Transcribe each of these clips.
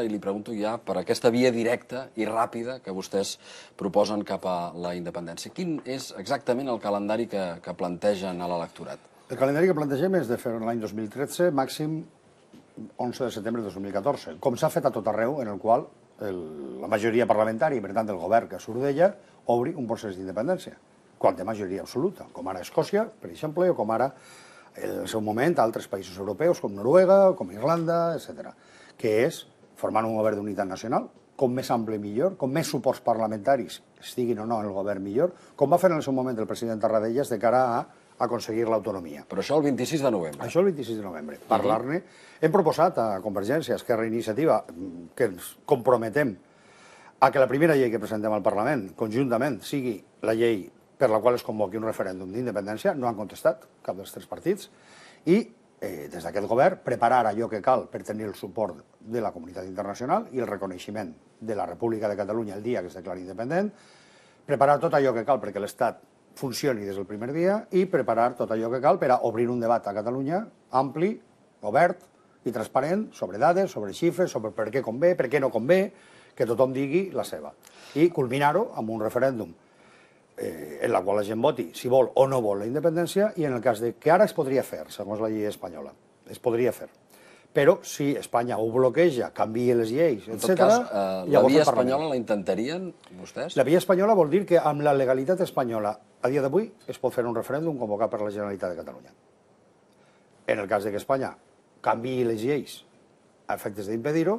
I li pregunto ja per aquesta via directa i ràpida que vostès proposen cap a la independència. Quin és exactament el calendari que plantegen a l'electorat? El calendari que plantegem és de fer l'any 2013, màxim 11 de setembre de 2014, com s'ha fet a tot arreu, en el qual la majoria parlamentària, i per tant el govern que surt d'ella, obri un procés d'independència, quan té majoria absoluta, com ara Escòcia, per exemple, o com ara, en el seu moment, altres països europeus, com Noruega, com Irlanda, etc., que és formant un govern d'unitat nacional, com més ample millor, com més suports parlamentaris estiguin o no en el govern millor, com va fer en el seu moment el president Tarradellas de cara a aconseguir l'autonomia. Però això el 26 de novembre. Això el 26 de novembre. Parlar-ne. Hem proposat a Convergència, Esquerra i Iniciativa que ens comprometem a que la primera llei que presentem al Parlament, conjuntament, sigui la llei per la qual es convoqui un referèndum d'independència. No han contestat cap dels tres partits. I des d'aquest govern, preparar allò que cal per tenir el suport de la comunitat internacional i el reconeixement de la República de Catalunya el dia que es declari independent, preparar tot allò que cal perquè l'Estat funcioni des del primer dia i preparar tot allò que cal per a obrir un debat a Catalunya ampli, obert i transparent sobre dades, sobre xifres, sobre per què convé, per què no convé, que tothom digui la seva. I culminar-ho amb un referèndum en la qual la gent voti si vol o no vol la independència, i en el cas de que ara es podria fer, segons la llei espanyola, es podria fer. Però si Espanya ho bloqueja, canvia les lleis, etc. En tot cas, la via espanyola la intentarien vostès? La via espanyola vol dir que amb la legalitat espanyola a dia d'avui es pot fer un referèndum convocat per la Generalitat de Catalunya. En el cas de que Espanya canviï les lleis a efectes d'impedir-ho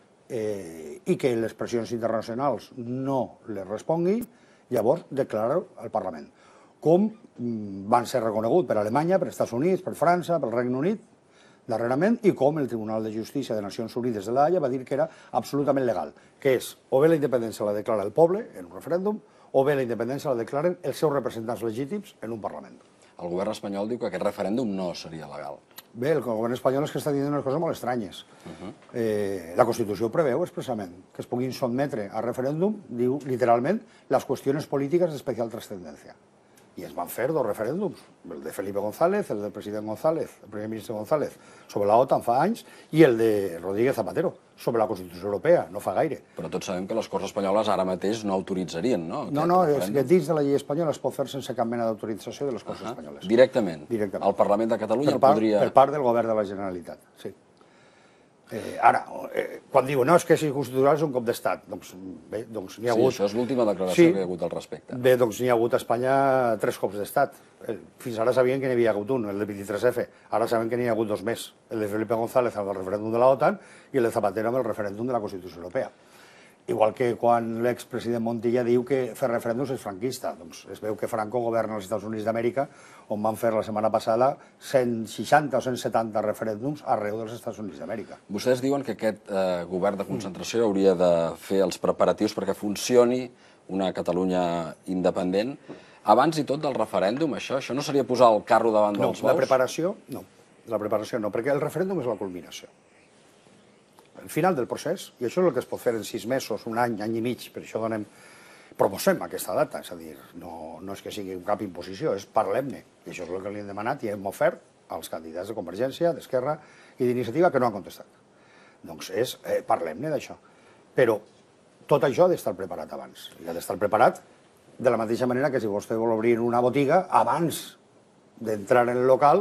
i que les pressions internacionals no les respongui, llavors declarar-ho al Parlament. Com van ser reconegut per Alemanya, per Estats Units, per França, pel Regne Unit, darrerament, i com el Tribunal de Justícia de Nacions Unides de l'Haia va dir que era absolutament legal, que és o bé la independència la declara el poble en un referèndum, o bé la independència la declaren els seus representants legítims en un Parlament. El govern espanyol diu que aquest referèndum no seria legal. Bé, el govern espanyol és que està dient unes coses molt estranyes. La Constitució preveu expressament que es puguin sotmetre a referèndum, diu literalment, les qüestions polítiques d'especial transcendència. I es van fer dos referèndums, el de Felipe González, el del president González, el primer ministre González, sobre la OTAN fa anys, i el de Rodríguez Zapatero, sobre la Constitució Europea, no fa gaire. Però tots sabem que les Corts espanyoles ara mateix no autoritzarien, no? No, és que dins de la llei espanyola es pot fer sense cap mena d'autorització de les Corts espanyoles. Directament? Directament. El Parlament de Catalunya podria... Per part del govern de la Generalitat, sí. Ara, quan diuen, no, és que és inconstitucional, és un cop d'estat, doncs bé, doncs n'hi ha hagut... Sí, això és l'última declaració que hi ha hagut al respecte. Bé, doncs n'hi ha hagut a Espanya 3 cops d'estat. Fins ara sabien que n'hi havia hagut un, el de 23F. Ara saben que n'hi ha hagut 2 més. El de Felipe González amb el referèndum de la OTAN i el de Zapatero amb el referèndum de la Constitució Europea. Igual que quan l'expresident Montilla diu que fer referèndums és franquista. Doncs es veu que Franco governa als Estats Units d'Amèrica, on van fer la setmana passada 160 o 170 referèndums arreu dels Estats Units d'Amèrica. Vostès diuen que aquest govern de concentració hauria de fer els preparatius perquè funcioni una Catalunya independent. Abans i tot del referèndum, això no seria posar el carro davant dels bous? No, la preparació no, perquè el referèndum és la culminació. El final del procés, i això és el que es pot fer en 6 mesos, un any, any i mig, per això proposem aquesta data, és a dir, no és que sigui cap imposició, és parlem-ne, i això és el que li hem demanat i hem ofert als candidats de Convergència, d'Esquerra i d'Iniciativa que no han contestat. Doncs parlem-ne d'això. Però tot això ha d'estar preparat abans, i ha d'estar preparat de la mateixa manera que si vostè vol obrir una botiga, abans d'entrar en el local,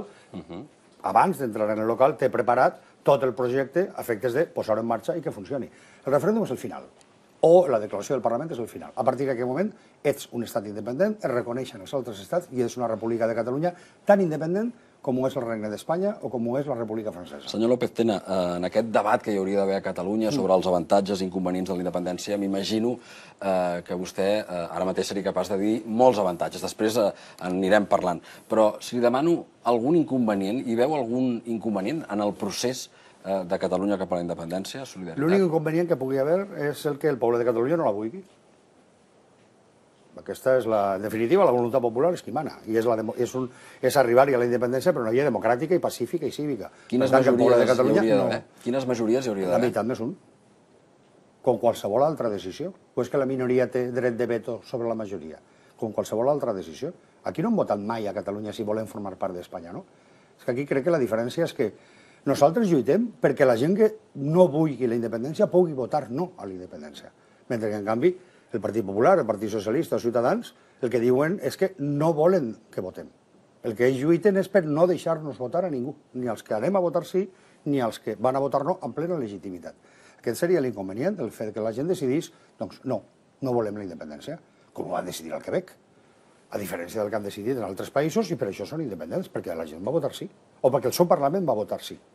té preparat tot el projecte a efectes de posar-ho en marxa i que funcioni. El referèndum és el final, o la declaració del Parlament és el final. A partir d'aquest moment ets un estat independent, es reconeixen els altres estats i és una república de Catalunya tan independent com ho és el Regne d'Espanya o com ho és la República Francesa. Senyor López Tena, en aquest debat que hi hauria d'haver a Catalunya sobre els avantatges i inconvenients de la independència, m'imagino que vostè ara mateix seria capaç de dir molts avantatges. Després en anirem parlant. Però si li demano algun inconvenient, hi veu algun inconvenient en el procés de Catalunya cap a la independència, solidaritat? L'únic inconvenient que pugui haver és el que el poble de Catalunya no la vulgui. Aquesta és, en definitiva, la voluntat popular és qui mana. I és arribar-hi a la independència per una via democràtica i pacífica i cívica. Quines majories hi hauria d'haver? Quines majories hi hauria d'haver? La meitat més un. Com qualsevol altra decisió. O és que la minoria té dret de veto sobre la majoria? Com qualsevol altra decisió. Aquí no hem votat mai a Catalunya si volem formar part d'Espanya, no? És que aquí crec que la diferència és que Nosaltres lluitem perquè la gent que no vulgui la independència pugui votar no a la independència. Mentre que, en canvi, el Partit Popular, el Partit Socialista, els Ciutadans, el que diuen és que no volen que votem. El que ells lluiten és per no deixar-nos votar a ningú, ni als que anem a votar sí, ni als que van a votar no amb plena legitimitat. Aquest seria l'inconvenient, el fet que la gent decidís, doncs no, no volem la independència, com ho van decidir al Quebec, a diferència del que han decidit en altres països, i per això són independents, perquè la gent va votar sí, o perquè el seu Parlament va votar sí.